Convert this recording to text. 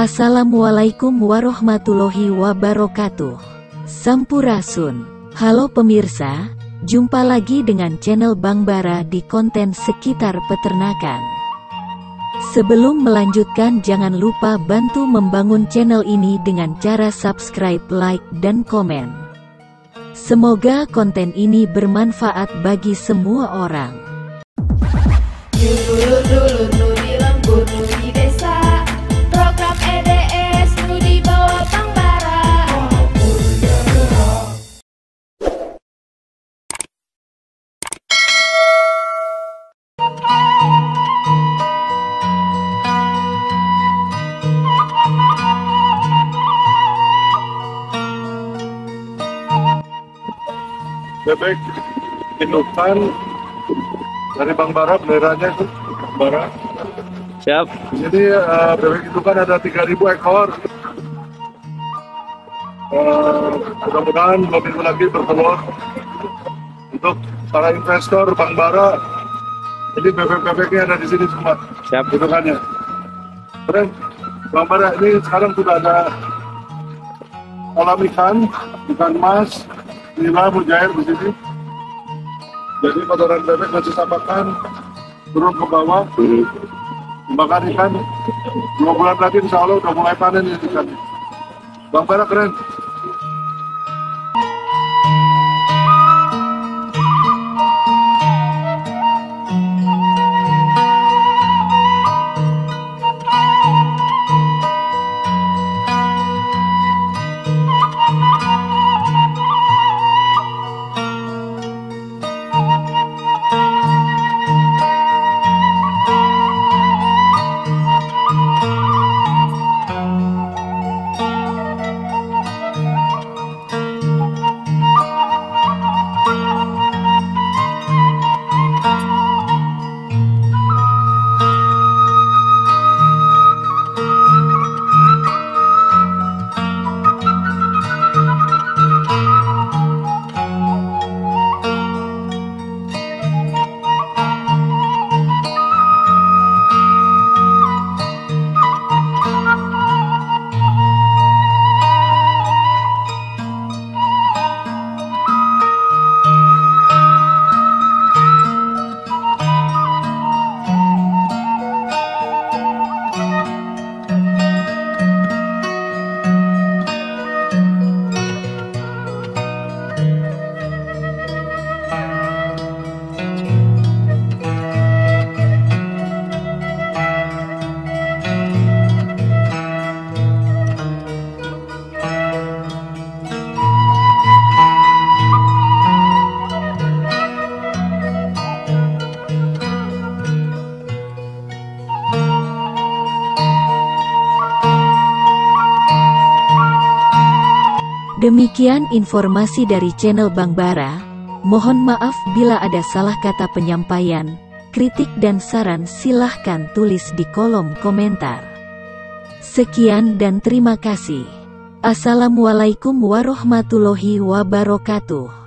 Assalamualaikum warahmatullahi wabarakatuh. Sampurasun. Halo pemirsa, jumpa lagi dengan channel Bang Bara di konten sekitar peternakan. Sebelum melanjutkan, jangan lupa bantu membangun channel ini dengan cara subscribe, like, dan komen. Semoga konten ini bermanfaat bagi semua orang. Dulur-dulur nu di lembur nu di desa, program EDS nu di bawah Bang Bara. Bebek indukan dari Bang Bara, benderanya itu Bang Bara. Siap. Jadi bebek indukan ada 3.000 ekor. Mudah-mudahan 2 minggu lagi bertelur. Untuk para investor Bang Bara, jadi bebek-bebeknya ada di sini semua. Siap. Indukannya. Keren. Bang Bara ini sekarang sudah ada kolam ikan mas, nila, mujair di sini. Jadi kotoran bebek masih sapakan turun ke bawah, makan ikan. 2 bulan lagi insya Allah udah mulai panen ya ikan. Bang Bara keren. Demikian informasi dari channel Bang Bara. Mohon maaf bila ada salah kata penyampaian. Kritik dan saran silahkan tulis di kolom komentar. Sekian dan terima kasih. Assalamualaikum warahmatullahi wabarakatuh.